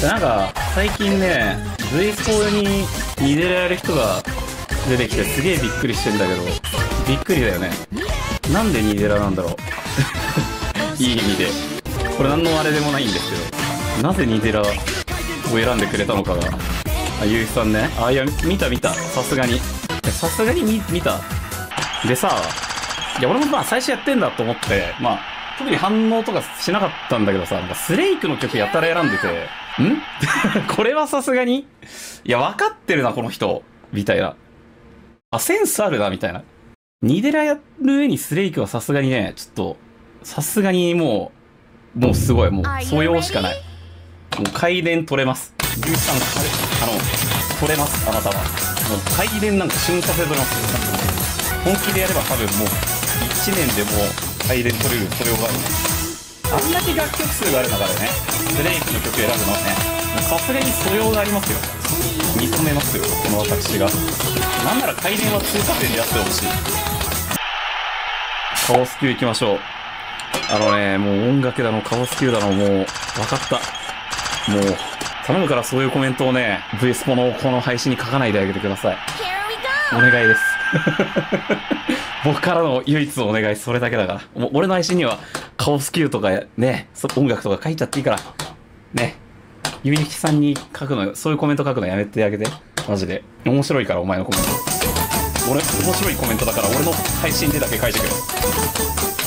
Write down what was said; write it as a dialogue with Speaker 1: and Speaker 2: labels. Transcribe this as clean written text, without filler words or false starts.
Speaker 1: なんか最近ね V スポにニデラやる人が出てきてすげえびっくりしてんだけど、びっくりだよね。なんでニデラなんだろういい意味で。これ何のあれでもないんですけど、なぜニデラを選んでくれたのかが。あ、ゆうきさんね。あ、いや、見た、さすがに。さすがに見た。でさ、いや、俺もまあ最初やってんだと思って、まあ、特に反応とかしなかったんだけどさ、なんかスレイクの曲やたら選んでて、これはさすがにいや、分かってるな、この人。みたいな。あ、センスあるな、みたいな。ニデラやる上にスレイクはさすがにね、ちょっと、さすがにもうすごい、もう、素養しかない。もう、回電取れます。牛さん、取れます、あなたは。もう、回電なんか瞬させ取れますよ。本気でやれば多分もう、1年でもう、回電取れる素養がある。あんだけ楽曲数がある中でね、スレイクの曲選ぶのはね、さすがに素養がありますよ。認めますよ、この私が。なんなら回電は通過点でやってほしい。カオス級行きましょう。もう音楽だの、カオス級だの、もう、分かった。もう、頼むからそういうコメントをね、V スポのこの配信に書かないであげてください。お願いです。僕からの唯一のお願い、それだけだから。もう俺の配信には、カオス級とかね、音楽とか書いちゃっていいから。ね。ゆみきさんに書くの、そういうコメント書くのやめてあげて。マジで。面白いから、お前のコメント。面白いコメントだから、俺の配信でだけ書いてくれ。